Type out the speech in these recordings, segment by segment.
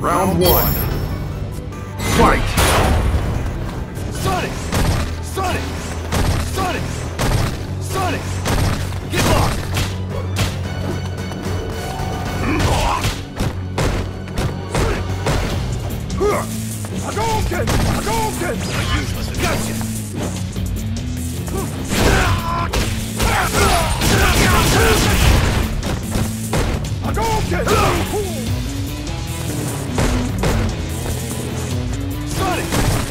Round one. Fight! Sonic! Sonic! Sonic! Sonic! Get locked! Hadouken! Hadouken! Gotcha! Hadouken! Sonic!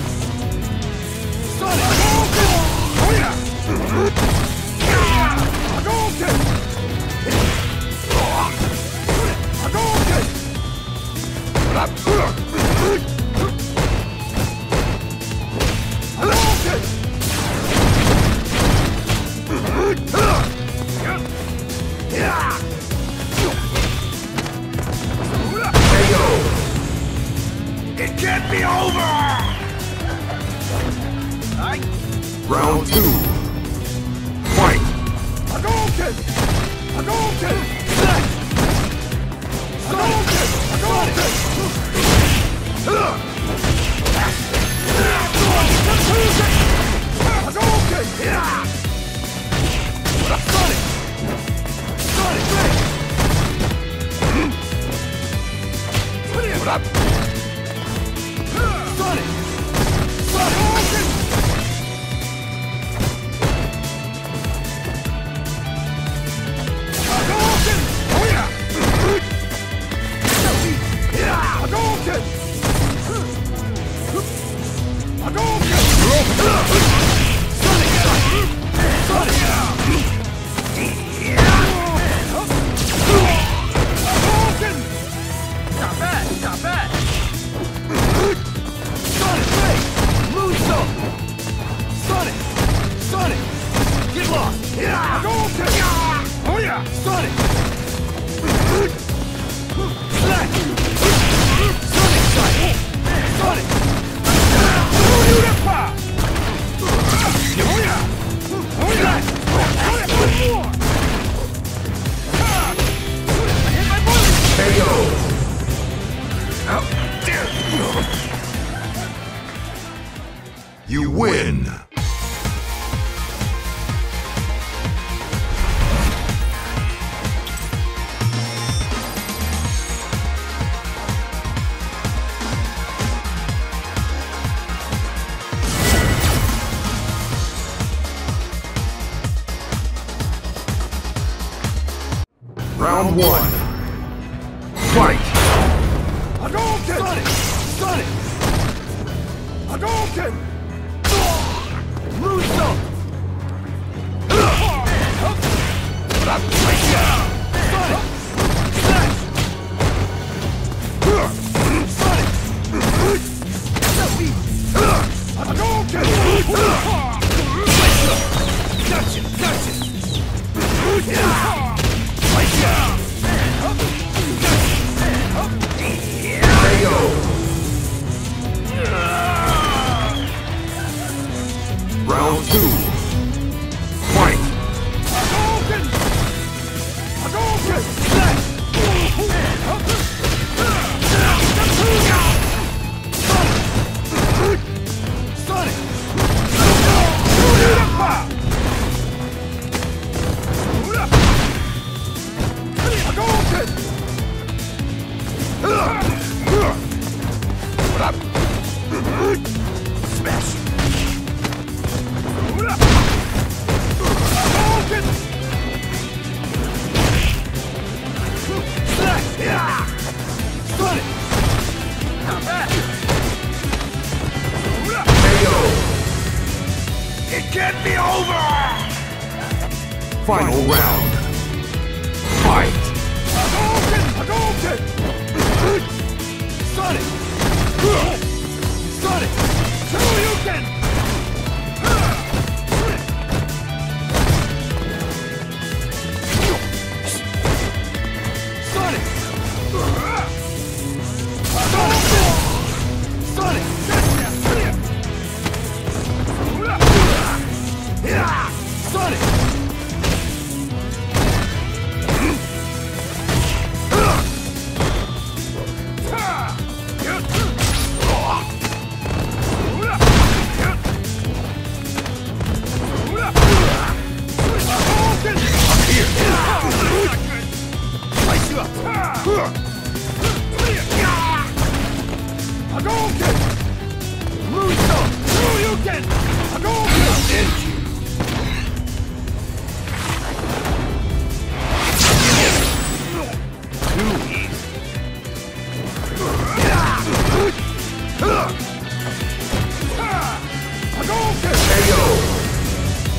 Sonic! Hadouken! Oh yeah! Hadouken! Hadouken! Hadouken! It can't be over! Round two. Fight! Hadouken! Hadouken! Sonic! Hadouken! Hadouken! Hadouken! Sonic! Sonic! What up? Sonic! Sonic! Hadouken! Oh yeah! Hadouken! Hadouken! Sonic! Sonic! Hadouken! Not bad! Not bad! Sonic! Wait! Moonsault! Sonic! Sonic! Get lost! Hadouken! Oh yeah! Sonic! Slash! Sonic strike! Sonic! Beautiful! Oh yeah! Oh yeah! Sonic! One more! I hit my bullet! KO! Out there! You win! Round one. Fight! Hadouken! Sonic! Sonic! Hadouken! Moonsault! Sonic! Slash! Sonic! Hadouken! Gotcha! Gotcha! KO! Round two. Fight! Hadouken! Hadouken! Slash! Sonic! Sonic! Hadouken! Smash! Hadouken! Slash! Sonic! Not bad! KO! It can't be over! Final round. Fight! Hadouken! Hadouken! Sonic! Sonic! Hadouken! Sonic! Hadouken! Sonic! Sonic! Hadouken! Muso! Shoryuken! Hadouken!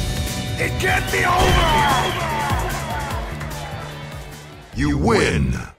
KO. It can't be over! You win.